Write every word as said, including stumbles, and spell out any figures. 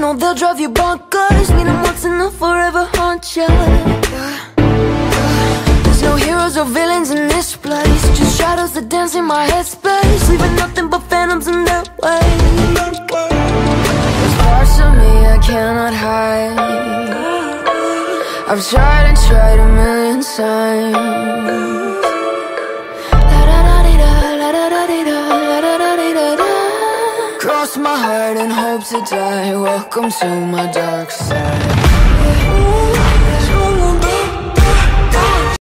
know they'll drive you bonkers. Meet them once and they'll forever haunt ya. There's no heroes or villains in this place, just shadows that dance in my headspace, leaving nothing but phantoms in their way. There's parts of me I cannot hide. I've tried and tried a million times. Cross my heart and hope to die. Welcome to my dark side.